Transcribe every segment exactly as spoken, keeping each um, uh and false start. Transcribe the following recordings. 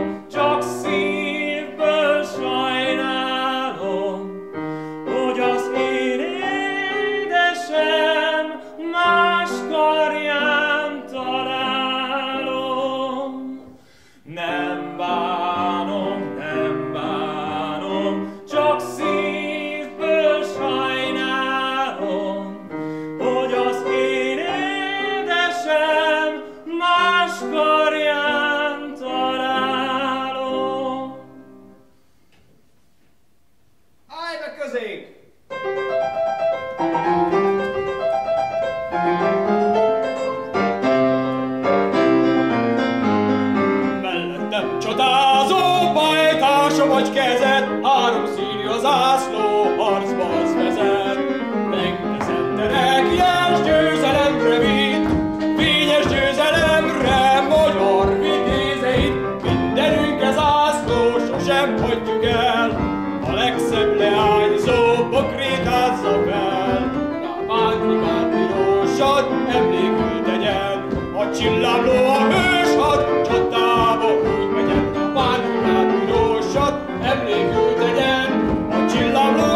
csak szívből sajnálom, hogy az én édesem más karján találom. Nem bánom, nem bánom, csak szívből sajnálom, hogy az én édesem más karján találom. Állj be közénk! Mellettem csodázó pajtása vagy kezed, három színű a zászló, harcba az vezet. Megteszed terekjes győzelemre vitt, fényes győzelemre magyar vitézeit. Mindenünkre zászló, sosem hagyjuk el, a legszebb leányzó pokrétázza fel. Rá bántrikát pirosat emlékül tegyen, a csillámló a hőshad csatába úgy megyen. Rá bántrikát pirosat emlékül tegyen, a csillámló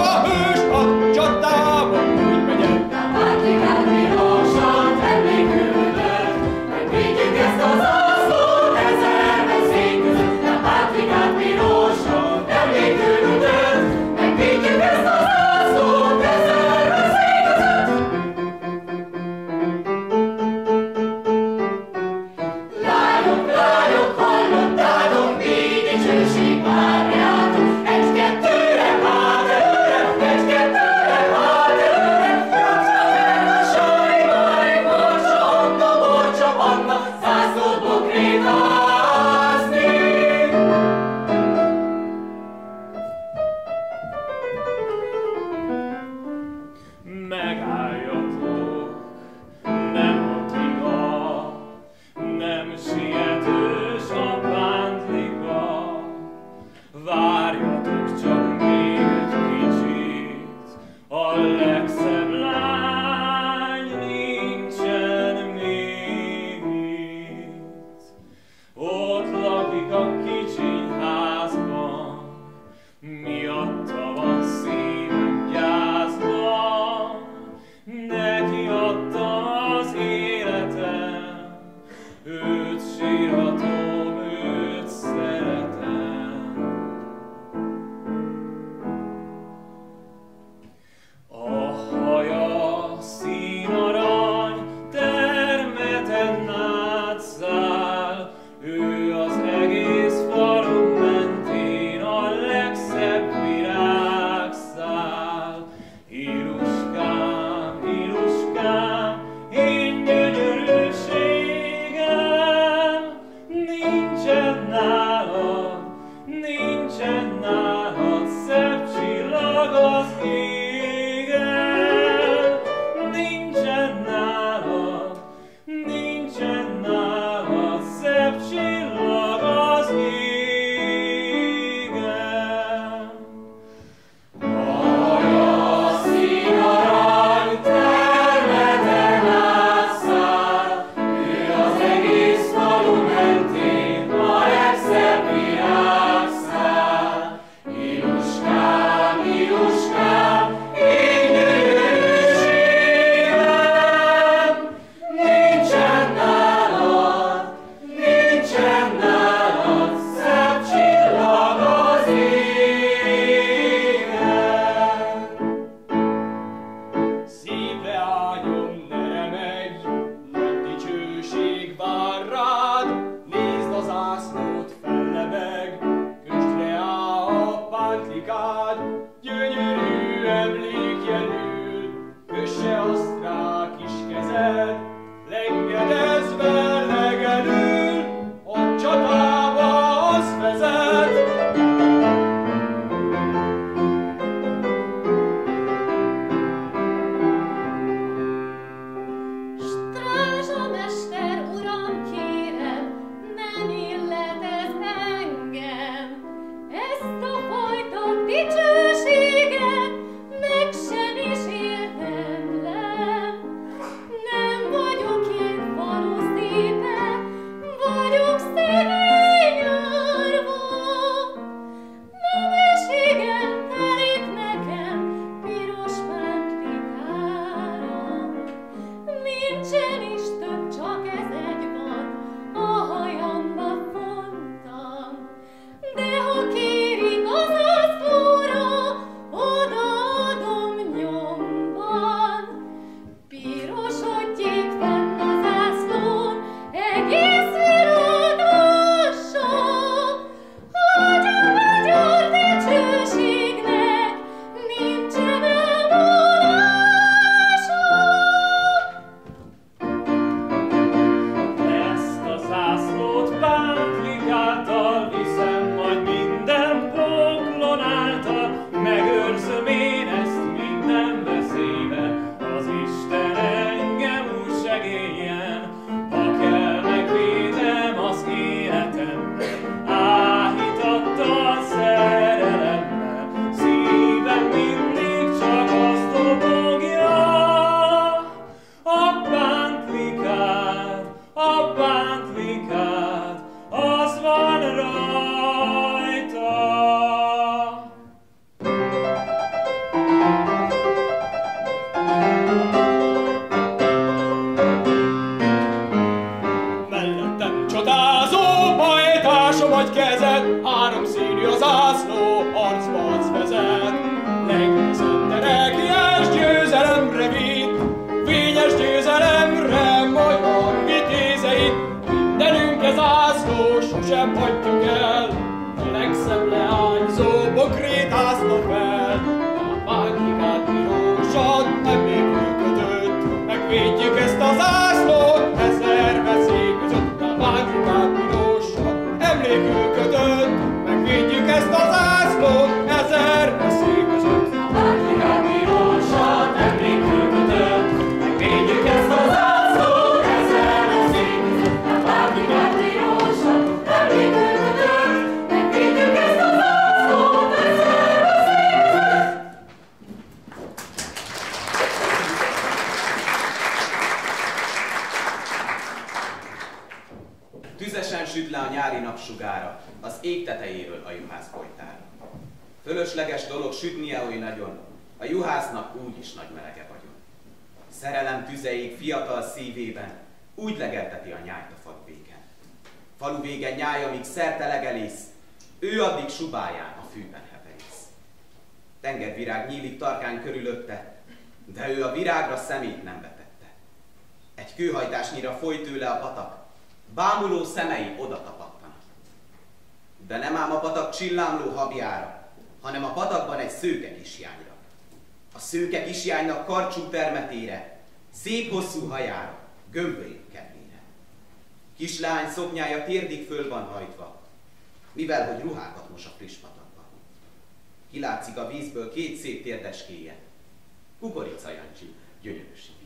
föl a juhász folytára. Fölösleges dolog sütnie oly nagyon, a juhásznak úgyis nagy melege vagyon. Szerelem tüzeig fiatal szívében, úgy legelteti a nyájt a falu végen. Falu végen nyáj, amíg szerte legelész, ő addig subáján a fűben heverész. Tengervirág nyílik tarkán körülötte, de ő a virágra szemét nem vetette. Egy kőhajtásnyira folyt tőle a patak, bámuló szemei oda tapadtanak. De nem ám a patak csillámló habjára, hanem a patakban egy szőke kisjányra. A szőke kisjánynak karcsú termetére, szép hosszú hajára, gömbölyük kedvére. Kislány szoknyája térdig föl van hajtva, mivel hogy ruhákat mos a friss patakba. Kilátszik a vízből két szép térdeskéje, Kukorica Jancsi gyönyörűs ifjú.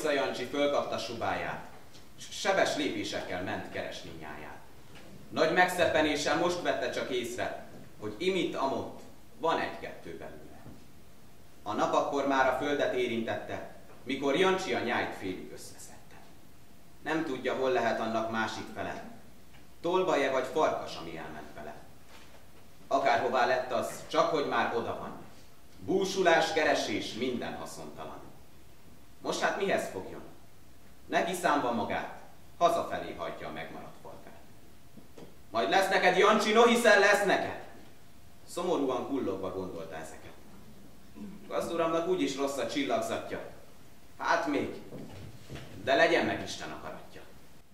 Lorica Jancsi fölkapta subáját, s sebes lépésekkel ment keresni nyáját. Nagy megszeppenéssel most vette csak észre, hogy imitt-amott van egy-kettő belőle. A nap akkor már a földet érintette, mikor Jancsi a nyájt félig összeszedte. Nem tudja, hol lehet annak másik fele, tolvaje vagy farkas, ami elment vele. Akárhová lett az, csak hogy már oda van. Búsulás, keresés, minden haszontalan. Most hát mihez fogjon? Neki számva magát, hazafelé hajtja a megmaradt polgát. Majd lesz neked, Jancsi, no hiszen lesz neked! Szomorúan kullogva gondolta ezeket. Gazduramnak úgyis rossz a csillagzatja. Hát még, de legyen meg Isten akaratja.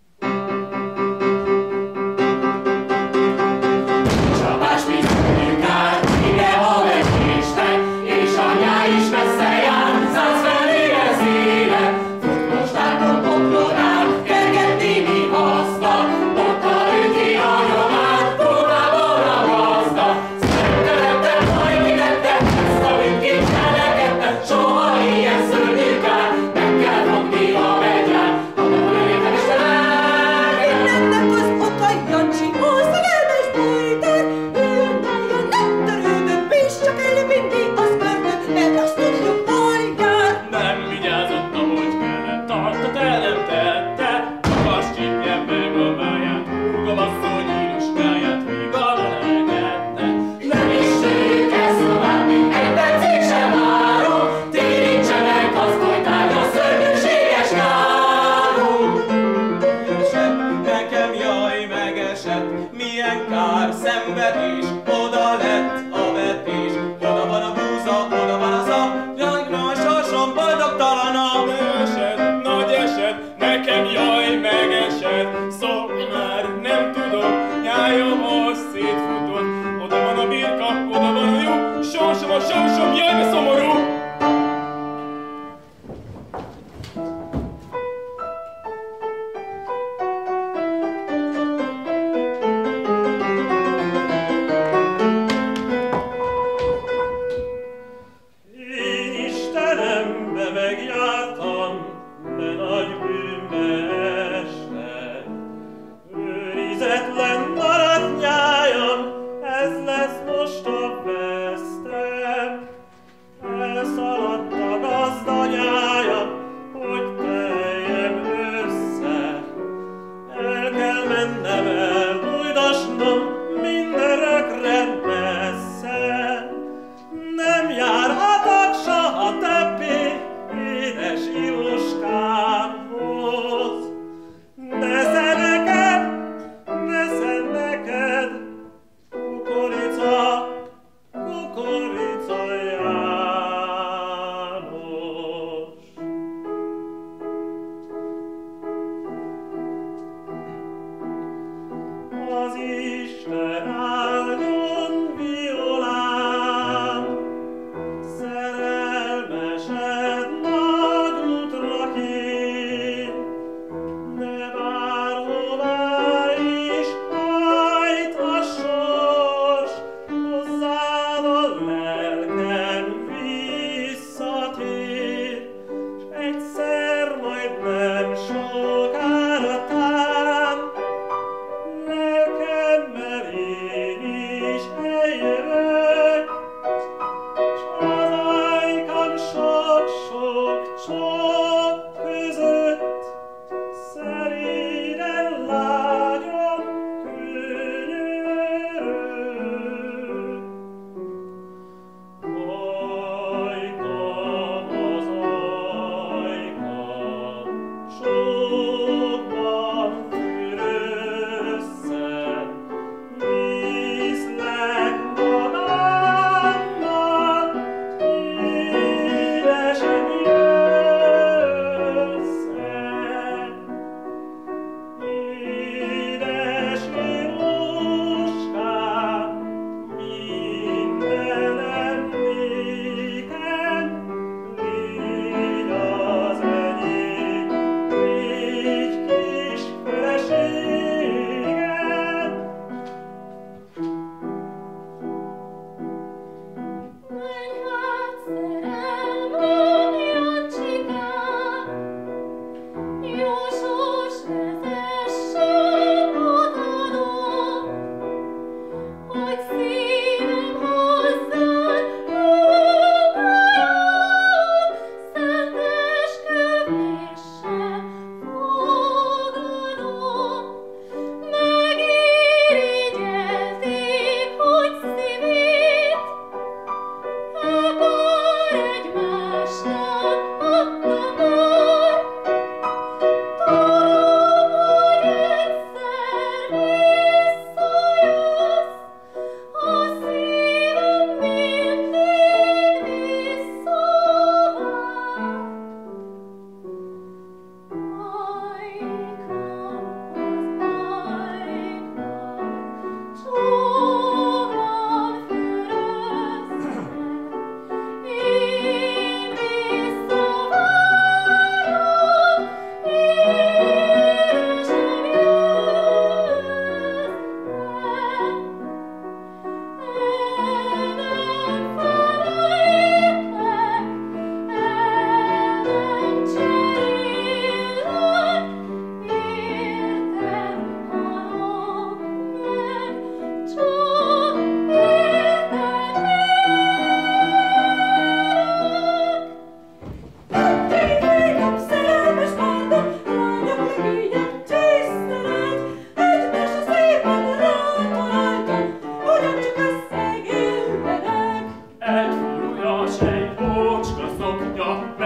Csapás mindegyünk át, ide havegésnek, és anyá is messze jár, száz felé ez élet. Fut most át a poklon át, kerget némi haszta, botta üti a nyomát, kórába ragaszta. Szerettem, majd kilettem, ezt a mindkét cselekedtem, soha ilyen szörnyű kár, meg kell fogni a megyát, ha nem lőjétek Istenem.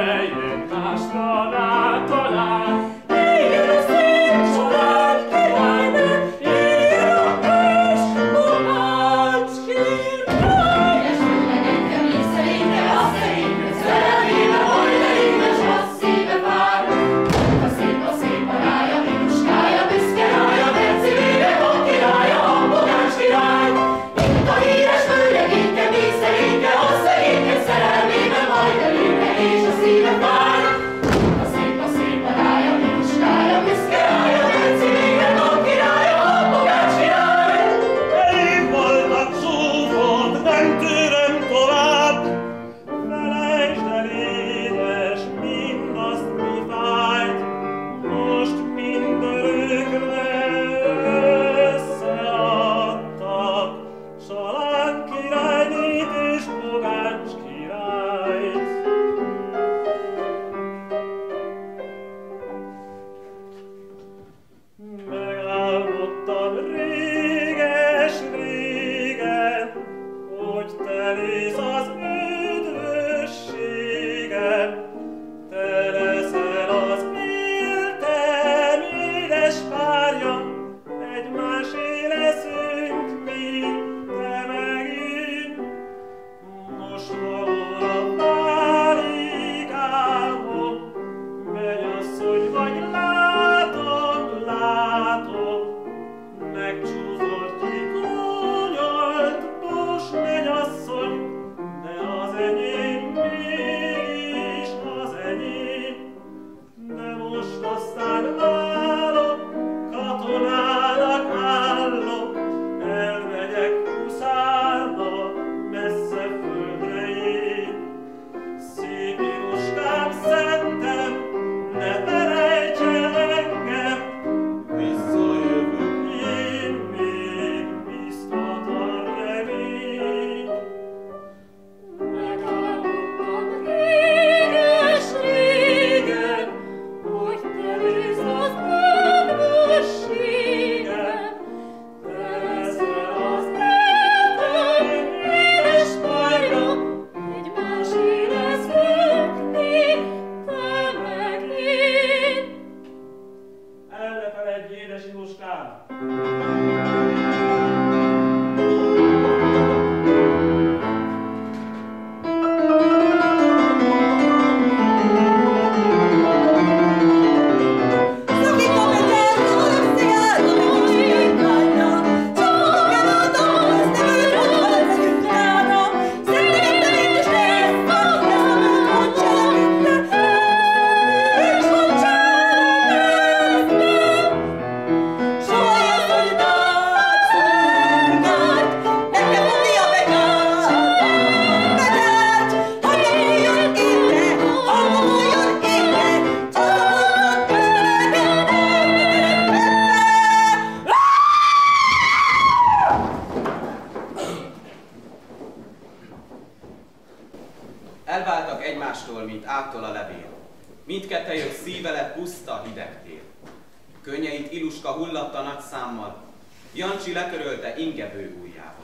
Elváltak egymástól, mint ágtól a levél. Mindkettejük szíve lett puszta, hideg tél. Könnyeit Iluska hullatta nagy számmal, Jancsi letörölte ingebő ujjával.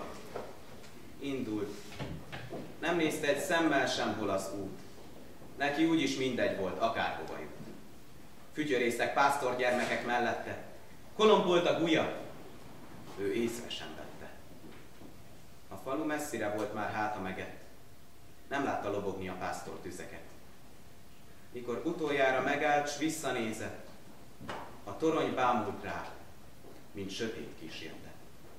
Indult. Nem nézte egy szemmel sem, hol az út. Neki úgyis mindegy volt, akárhova jut. Fütyörészek pásztorgyermekek mellette, kolombolt a gulya, ő észre sem vette. A falu messzire volt már háta megett, nem látta lobogni a pásztor tüzeket. Mikor utoljára megállt, s visszanézett, a torony bámult rá, mint sötét kísérte.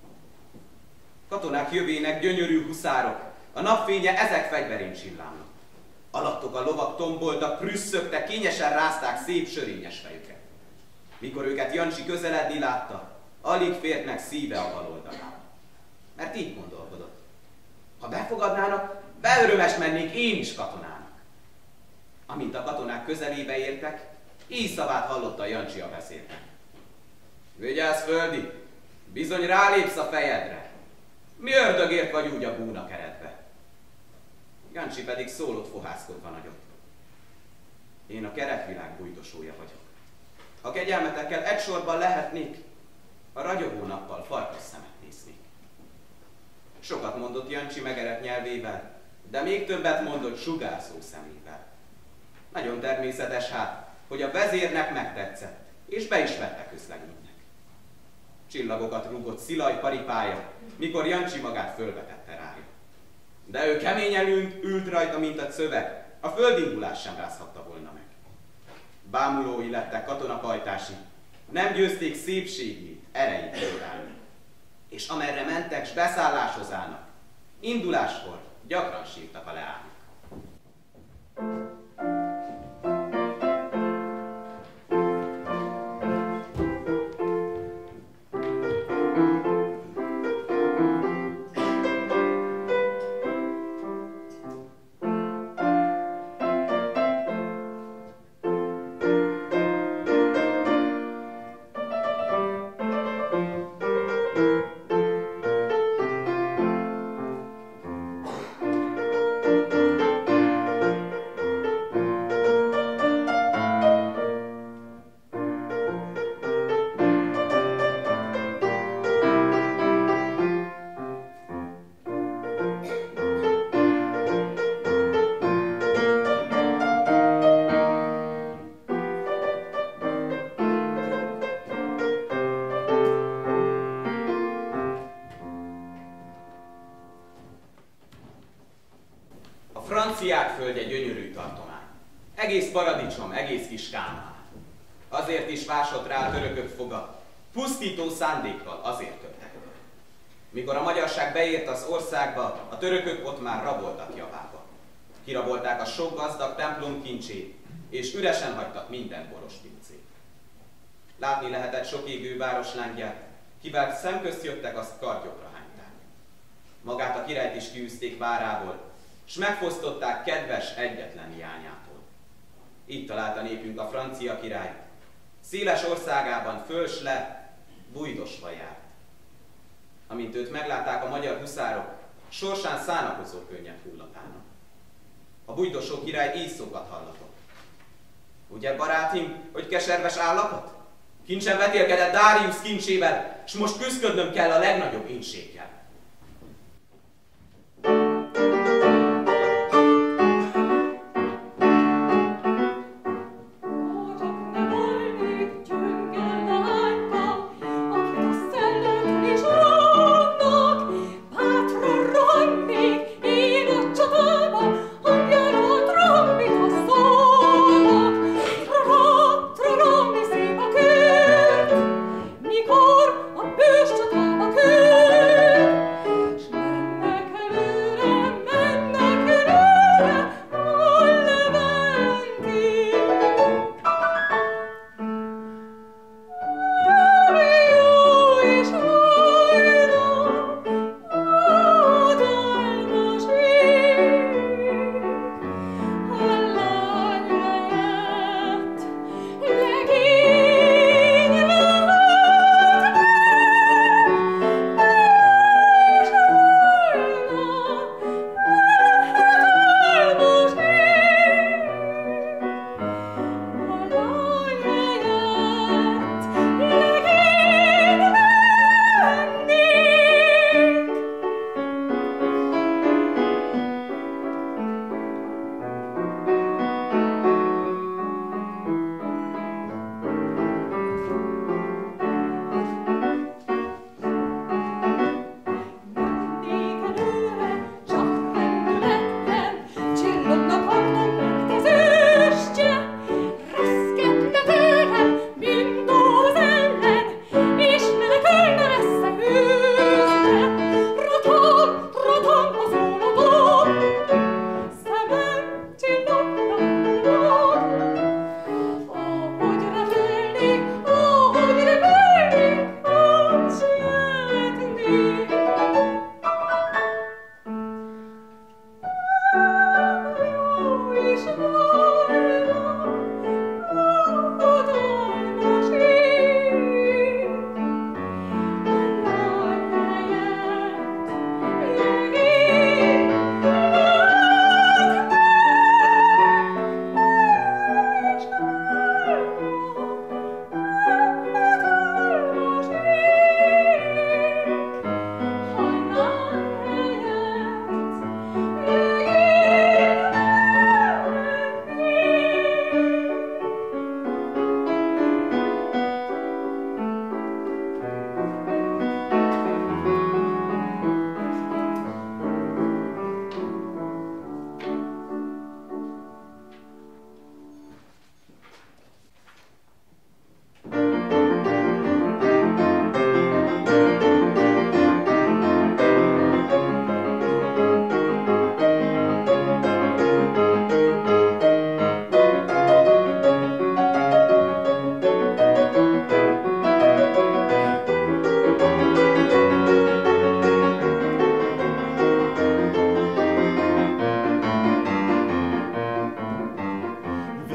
Katonák jövének, gyönyörű huszárok, a napfénye ezek fegyverén csillámlott. Alattuk a lovak tomboltak, prüsszögtek, kényesen rázták szép sörényes fejüket. Mikor őket Jancsi közeledni látta, alig fért meg szíve a bal oldalán. Mert így gondolkodott. Ha befogadnának, beörömes mennék én is katonának. Amint a katonák közelébe értek, így szavát hallotta Jancsi a beszédnek. Vigyázz, földi! Bizony rálépsz a fejedre! Mi ördögért vagy úgy a búna keretbe? Jancsi pedig szólott fohászkodva nagyot. Én a keretvilág bújdosója vagyok. Ha kegyelmetekkel egy sorban lehetnék, a ragyogó nappal farkas szemet néznék. Sokat mondott Jancsi megerett nyelvével, de még többet mondott sugárzó szemével. Nagyon természetes hát, hogy a vezérnek megtetszett, és be is vette közlegénynek. Csillagokat rúgott Szilaj paripája, mikor Jancsi magát fölvetette rája. De ő keményen ült, ült rajta, mint a szöveg, a földindulás sem rázhatta volna meg. Bámulói lettek katonapajtási, nem győzték szépségét, erejét fölrállni. És amerre mentek, s beszálláshoz állnak, induláskor gyakran sírtak a leányok. Franciák földje gyönyörű tartomány. Egész paradicsom, egész kis Kánaán. Azért is vásott rá a törökök foga, pusztító szándékkal azért törtek. Mikor a magyarság beért az országba, a törökök ott már raboltak javába. Kirabolták a sok gazdag templom kincsét, és üresen hagytak minden boros pincét. Látni lehetett sok égő városlángját, kivel szemközt jöttek, azt kardjokra hányták. Magát a királyt is kiűzték várából, s megfosztották kedves egyetlen hiányától. Így találta népünk a francia király. Széles országában föl s le, bújdosva járt. Amint őt meglátták a magyar huszárok, sorsán szánakozó könnyek hullatának. A bújdosó király így szókat hallatott. Ugye, barátim, hogy keserves állapot? Kincsen vetélkedett Dáriusz kincsével, s most küszködnöm kell a legnagyobb ínséggel. Mikor a bős csatába küld,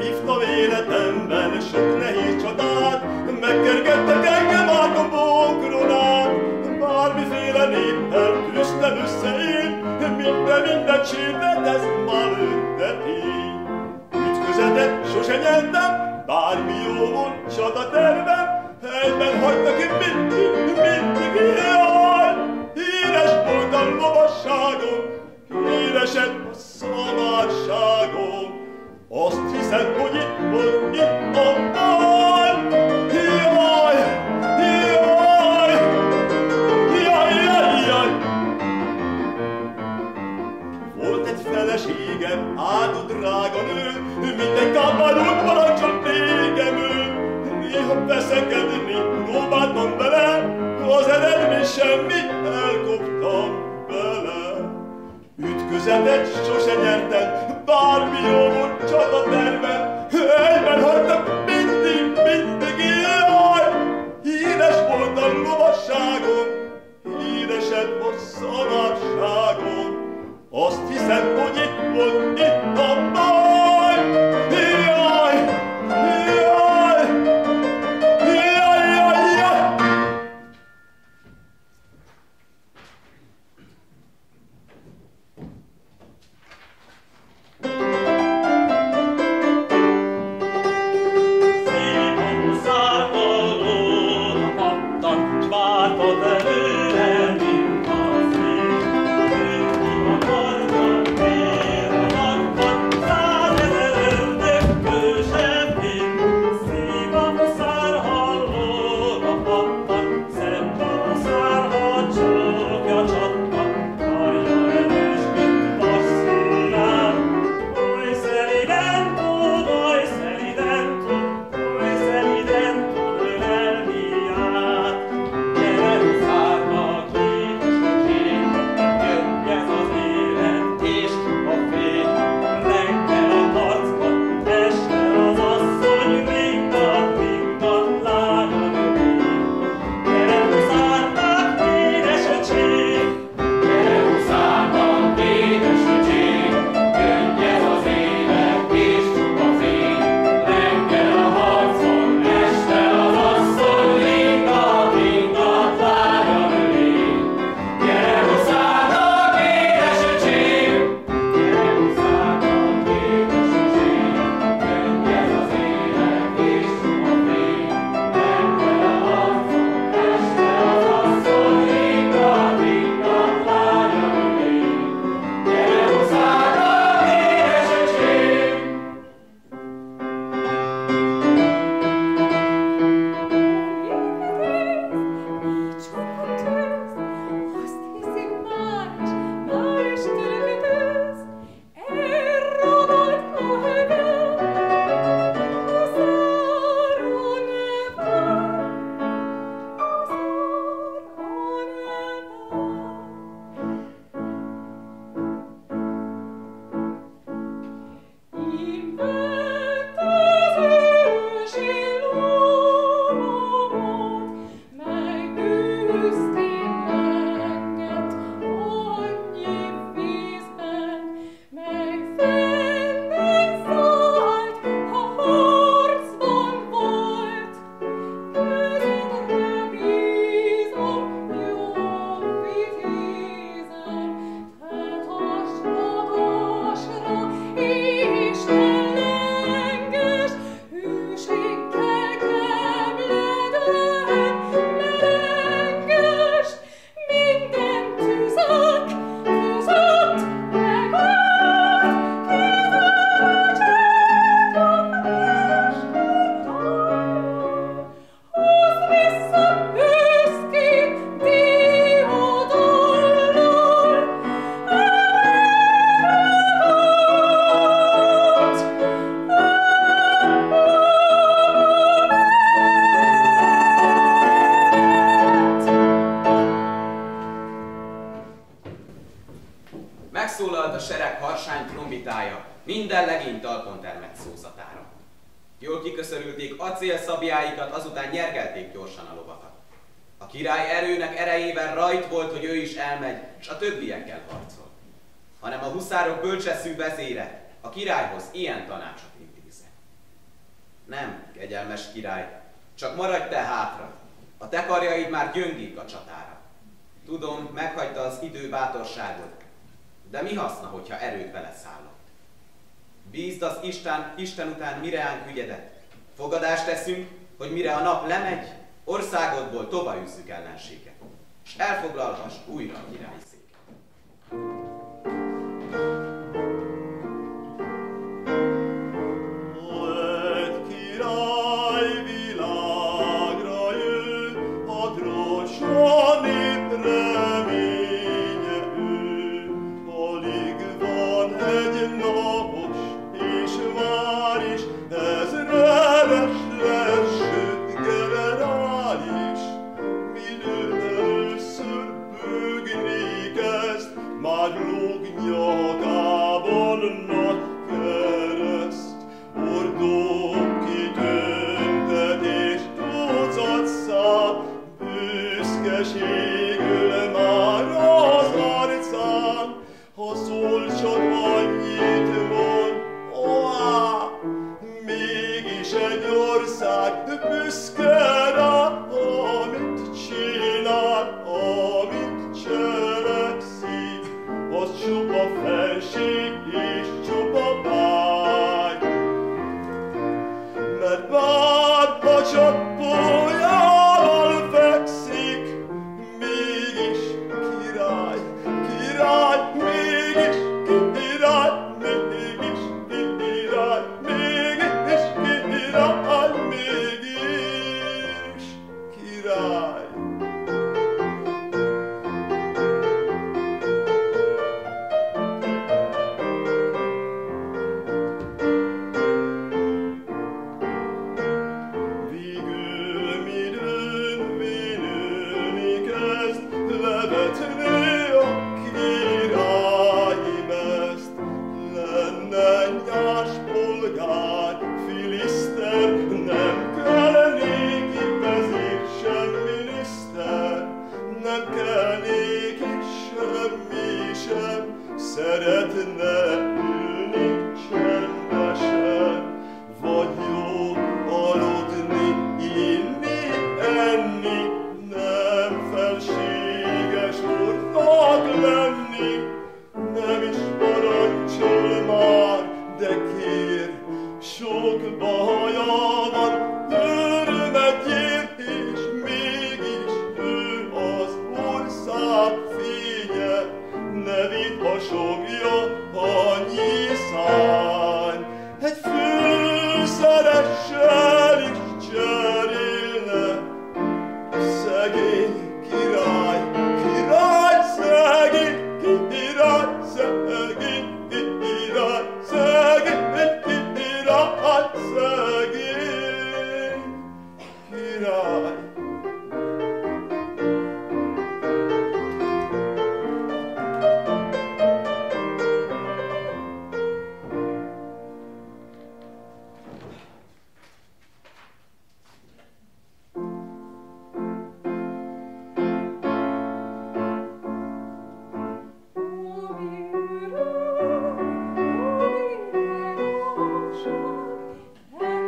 vívtam életemben sok nehéz csatát, megkergettek engem átkombó koronát. Bármiféle néppel küzdtem össze én, minden, minden csirdet, ez már önte tény. Ütközetet sose nyertem, bármi jó volt csatatervem, helyben hagytak mindig, mindig jaj. Híres volt a lovasságom, híresebb a szamárságom. Azt hiszem, hogy itt volt, itt a baj. Jaj, jaj, jaj, jaj, jaj. Volt egy feleségem, áldott drága nő, minden kápálót parancsolt négem ő. Néha veszekedni próbáltam vele, az eredmény semmi, elkoptam bele. Ütközetet sose nyertem, bármi jó volt csatatervem, helyben hagytak mindig, mindig jaj. Híres volt a lovasságom, híresebb a szamárságom. Azt hiszem, hogy itt volt, itt a baj. Jaj, jaj, jaj, jaj, jaj. Szívem szárvalóra pattan, s vártad előre, mint a szél. Ő a karban, tér a napban, százezer ördög kősebén. Szívem szárvalóra pattan, szemben a szárva csókja csattan, karja erős, mint vasszínál. Oly szeliden tud, oly szeliden tud, oly szeliden tud ölelni át. Gyere, szárva, kétes a kép, könnyez az élet és a fény. Reggel a harcban, este az asszony, ringat, ringat, lányan ölény. Gyere, szárva, kédes öcsém, gyere, huszárban, kédes öcsém, könnyez az élet és csupa fény. Reggel a harcon, este az asszony, ringat, ringat, lányan ölény. Gyere, huszárban, kédes öcsém, gyere, huszárban, kédes öcsém, könnyez az élet és csupa fény. Reggel a harcon, este az asszony, ringat, ringat, lányan ölény. Gyere, huszárban, kédes öcsém. Azt hiszik más, már is töröködőz, elragadt a hegem, a szárva neven, a szárva neven. Így vett az ősi lovamat, megűzték engem annyi vízben, meg fennek szállt, ha harcban volt. Kezedre bízom, jobb vitézem, te tartsd magasra, Isten lenges, hűséggel kemleden, merenges, minden tüzek között megállt, kitartsd a mestétáját. Hozd vissza büszkén diadallal, Megszólalt a sereg harsány trombitája, minden legény talpon termett szózatára. Jól kiköszörülték acélszabjáikat, azután nyergelték gyorsan a lovakat. A király erőnek erejével rajt volt, hogy ő is elmegy, s a többiekkel harcol. Hanem a huszárok bölcseszű vezére a királyhoz ilyen tanácsot intézett. Nem, kegyelmes király, csak maradj te hátra. A te karjaid már gyöngék a csatára. Tudom, meghagyta az idő bátorságot, de mi haszna, hogyha erőd vele szállott? Bízd az Isten, Isten után miránk ügyedet. Fogadást teszünk, hogy mire a nap lemegy, országodból tova üzzük ellenséget, és elfoglalhass újra a királyszéket. And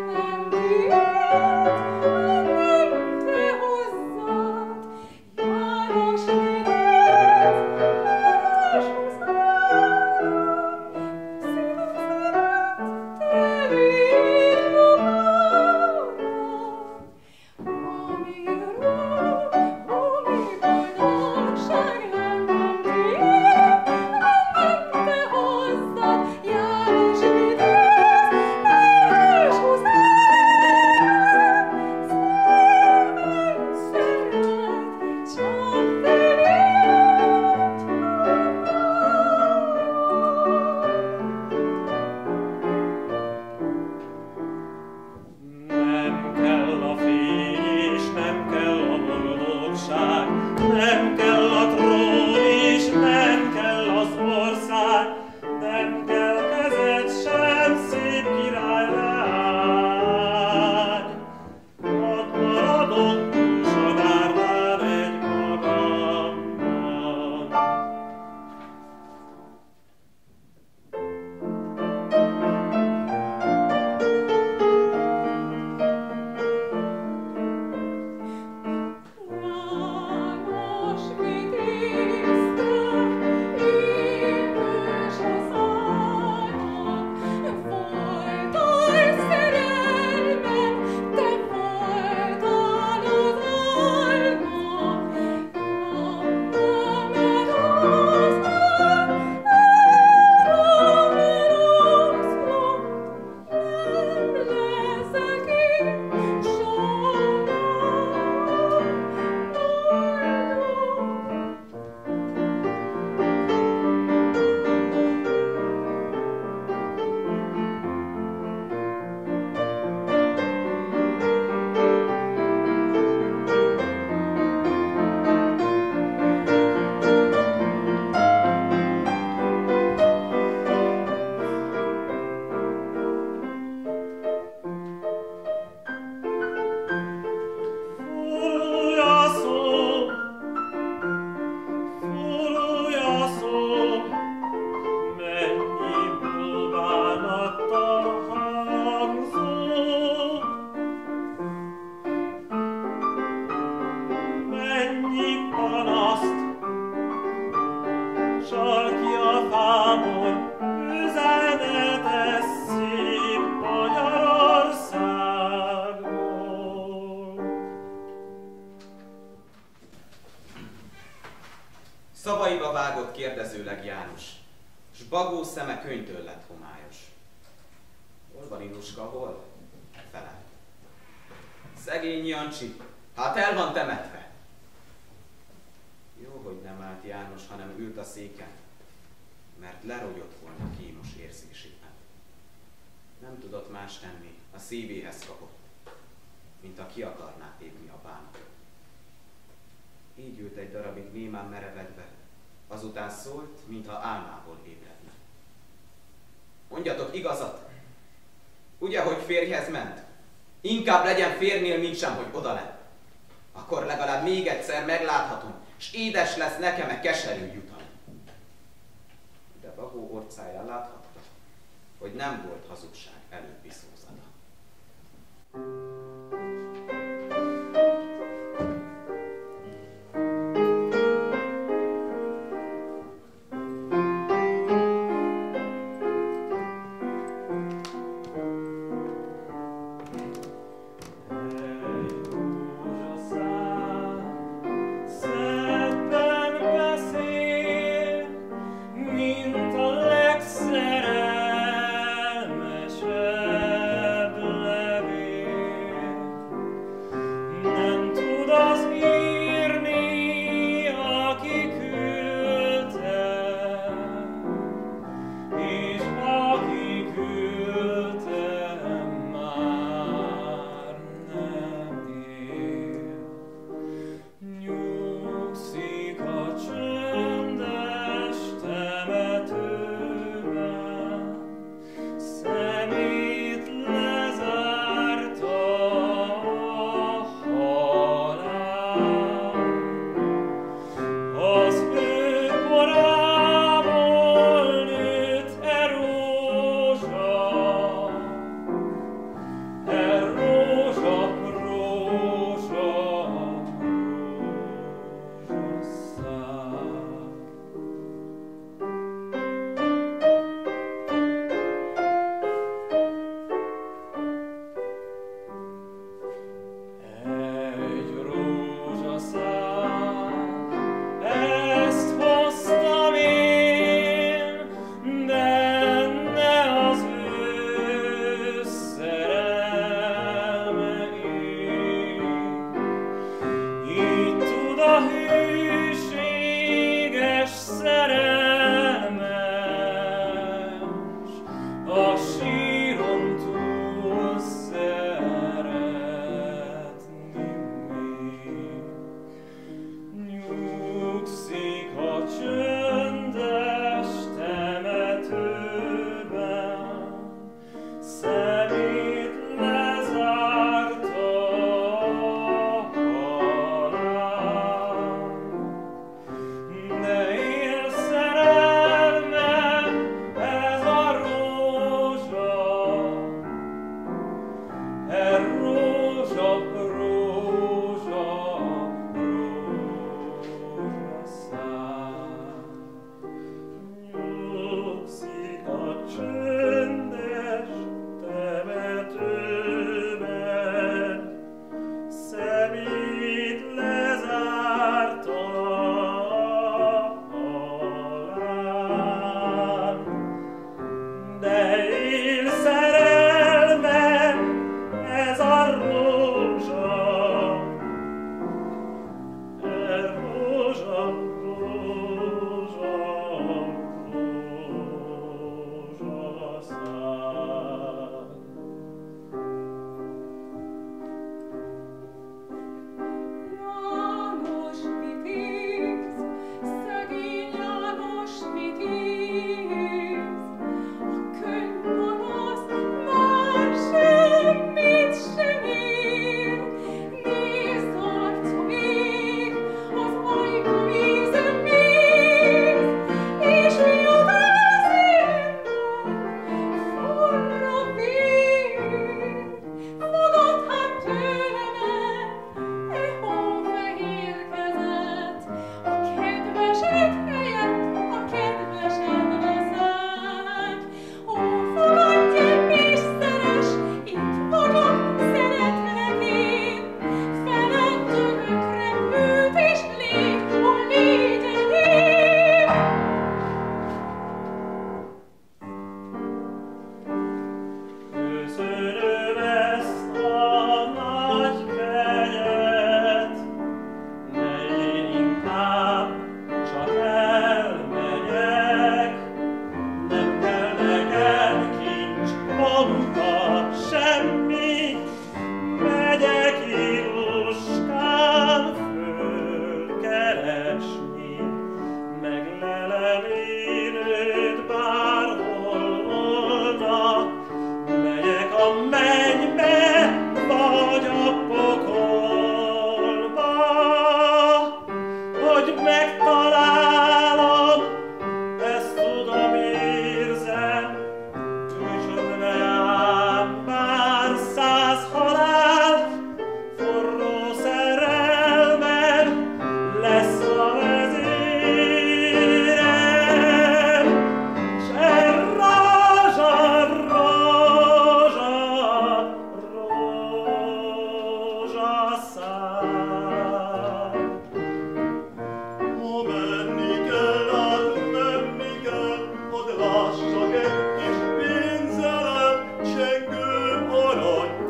vágott kérdezőleg János, s bagó szeme könyvtől lett homályos. Hol van Inuska, hol? Felelt. Szegény Jancsi, hát el van temetve. Jó, hogy nem állt János, hanem ült a széken, mert lerogyott volna kínos érzésében. Nem tudott más tenni, a szívéhez kapott, mint a ki akarná tépni a bánat. Így ült egy darabig némán merevedve, azután szólt, mintha álmából ébredne. Mondjatok igazat! Ugye, hogy férjhez ment? Inkább legyen férnél, mint sem, hogy oda lent. Akkor legalább még egyszer megláthatom, s édes lesz nekem e keserű jutalom. De Bagó orcáján láthatta, hogy nem volt hazugság előbbi szózata. De én szerelmem, ez a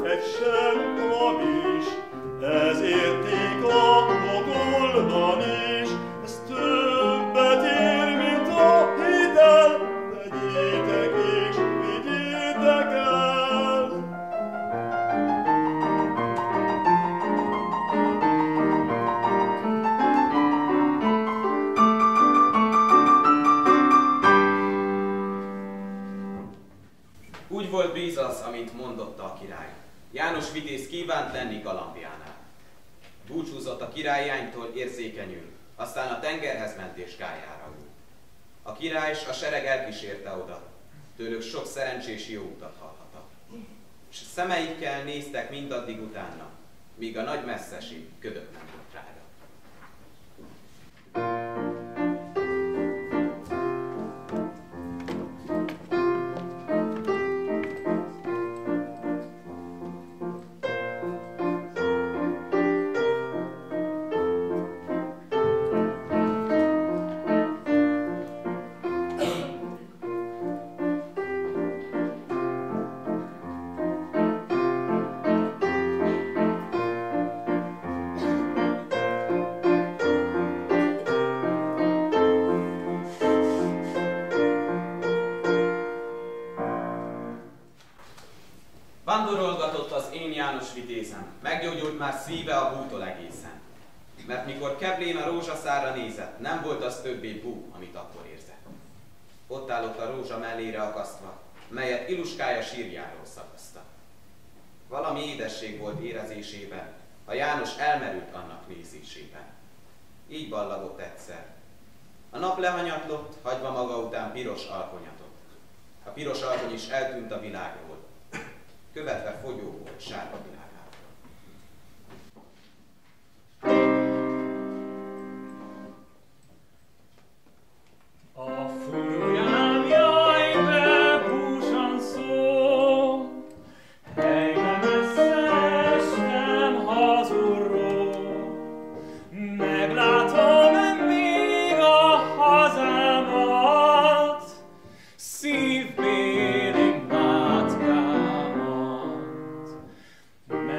egy sem hamis, ezért a pogolban is, ez többet ér, mint a hitel, vegyétek és vigyétek el. Úgy volt bíz az, amint mondotta a király. János vitéz kívánt lenni galambjánál. Búcsúzott a királlyánytól érzékenyül, aztán a tengerhez ment és gályára ült. A király s a sereg elkísérte oda, tőlük sok szerencsés jó utat hallhatta. S szemeikkel néztek mindaddig utána, míg a nagy messzesi ködök nem jött rája. Vándorolgatott az én János vitézem, meggyógyult már szíve a bútól egészen. Mert mikor Keblén a rózsaszárra nézett, nem volt az többé bú, amit akkor érzett. Ott állott a rózsa mellére akasztva, melyet Iluskája sírjáról szakaszta. Valami édesség volt érezésében, a János elmerült annak nézésében. Így ballagott egyszer. A nap lehanyatlott, hagyva maga után piros alkonyatot. A piros alkony is eltűnt a világról, követve fogyó volt sárga világában. A furujám, jaj, de búsan szó, helyre messze estem hazulról. Meglátom még a hazámat, szívbéli mátkámat.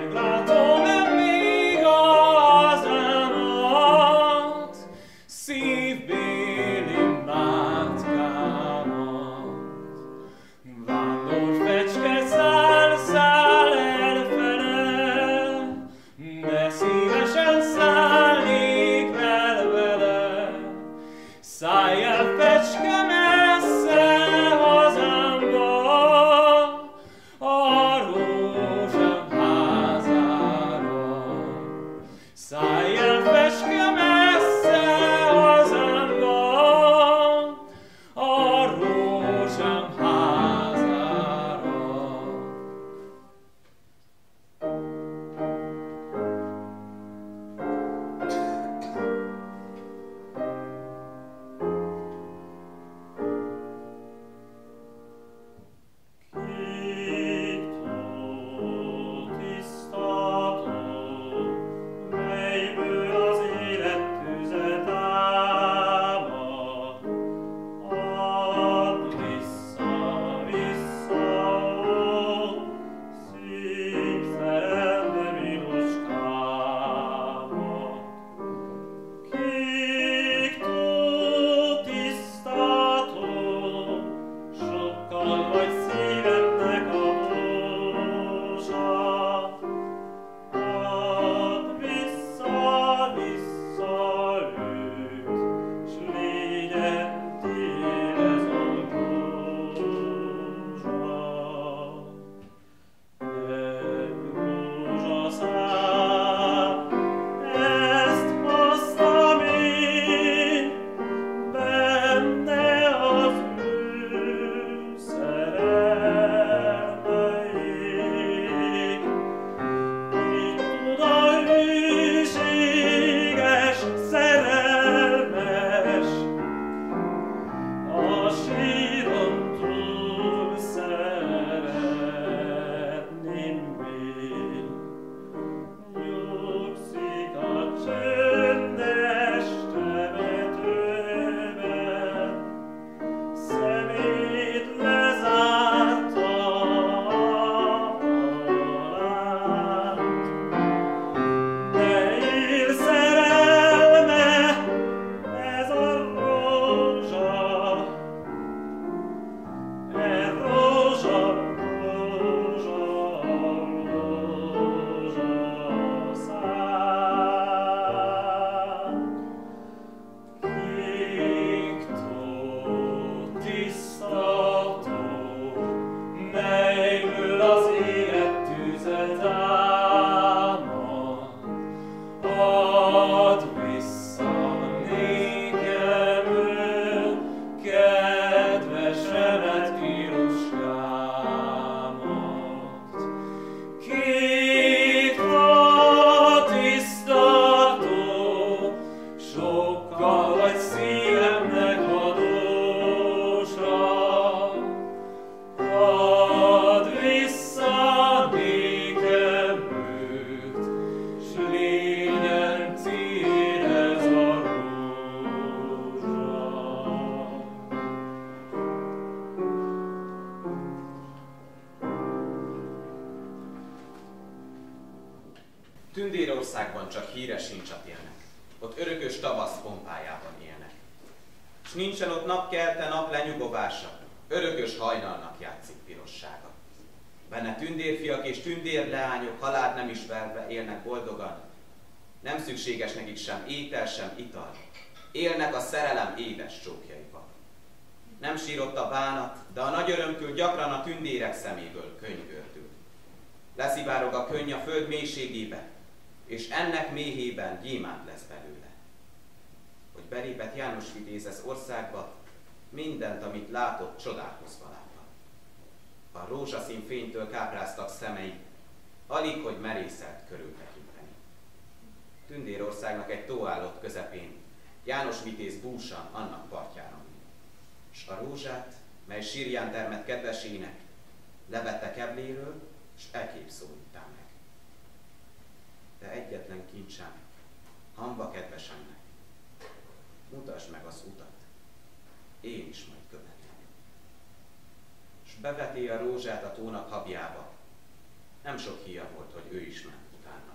Tündérországban csak híres sincsat élnek. Ott örökös tavasz pompájában élnek. S nincsen ott napkelte, nap lenyugovása, örökös hajnalnak játszik pirossága. Benne tündérfiak és tündérleányok halált nem ismerve élnek boldogan. Nem szükséges nekik sem étel, sem ital. Élnek a szerelem édes csókjaival. Nem sírott a bánat, de a nagy örömtől gyakran a tündérek szeméből könny gördül. Leszivárog a könny a föld mélységébe, és ennek méhében gyémánt lesz belőle. Hogy belépett János Vitéz az országba, mindent, amit látott, csodálkozva látta. A rózsaszín fénytől kápráztak szemei, alig, hogy merészelt körültekinteni. Tündérországnak egy tó állott közepén, János Vitéz búsan annak partjára. S a rózsát, mely sírján termett kedvesének, levette kebléről, s elkép szólítán meg. De egyetlen kincsem, hamba kedvesemnek, mutasd meg az utat, én is majd követem. S beveté a rózsát a tónak habjába, nem sok híja volt, hogy ő is ment utána.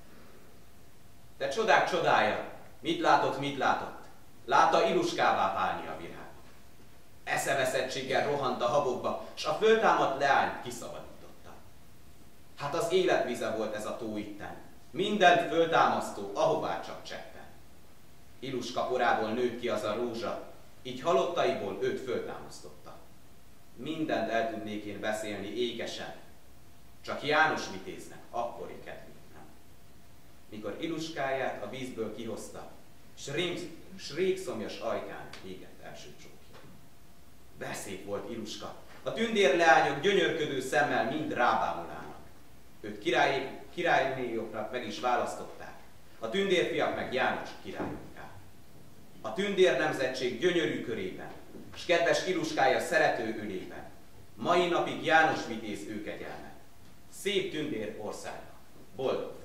De csodák csodája, mit látott, mit látott, látta iluskává válni a virág. Eszeveszettséggel rohant a habokba, s a föltámadt leányt kiszabadította. Hát az életvize volt ez a tó itten, mindent föltámasztó, ahová csak cseppen. Iluska porából nőtt ki az a rózsa, így halottaiból őt föltámasztotta. Mindent el tudnék én beszélni ékesen, csak János Vitéznek akkori kedvét nem. Mikor Iluskáját a vízből kihozta, s régszomjas ajkán égett első csókja. De szép volt Iluska, a tündérleányok gyönyörködő szemmel mind rábámulának. Őt király, királynéjoknak meg is választották, a tündérfiak meg János királyokká. A tündér nemzetség gyönyörű körében, s kedves Iluskája szerető ölében, mai napig János Vitéz ő kegyelme. Szép tündér országa, boldog